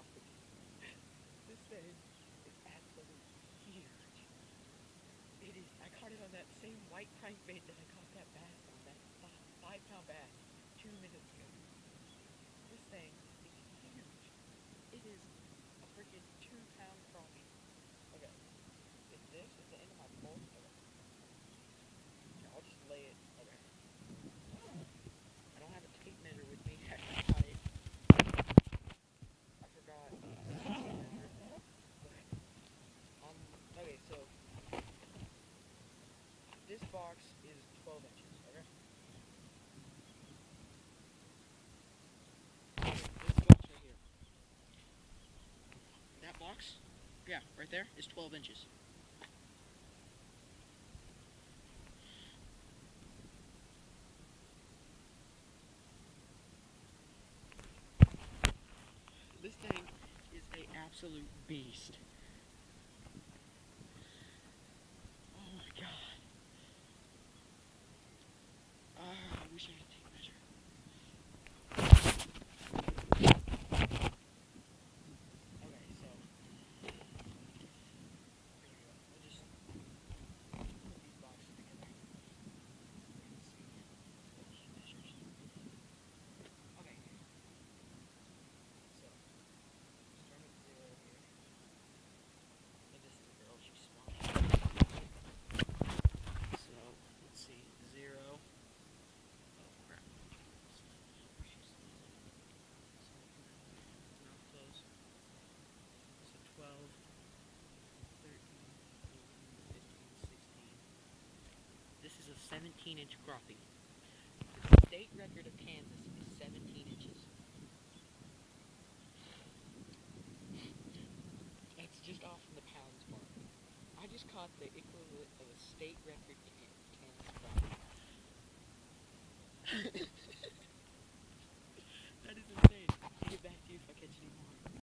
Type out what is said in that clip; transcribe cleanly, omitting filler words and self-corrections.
This thing is absolutely huge. It is. I caught it on that same white crankbait that I caught that bass on, that 5 pound bass 2 minutes ago. This thing is huge. It is a freaking 2 pound crappie. Okay, if this is the end of my pole, okay, here, I'll just lay it. Okay, I don't have a tape measure with me. I forgot it. I forgot the tape measure. But, okay, so this box is 12 inches. Okay, this box right here. That box, yeah, right there is 12 inches. This thing is a absolute beast. Oh my god. I wish I had a tape measure. Okay, so here we go. We'll just put these boxes together. So you can see what he measures. Okay, so start at 0 here. And this is the girl, she's smiling. So let's see, 0. Oh crap. She's smiling. So mouth closed. So 12, 13, 14, 15, 16. This is a 17-inch crappie. The state record of Kansas is 17 inches. That's just off from the pounds mark. I just caught the equivalent of a state record Kansas crappie.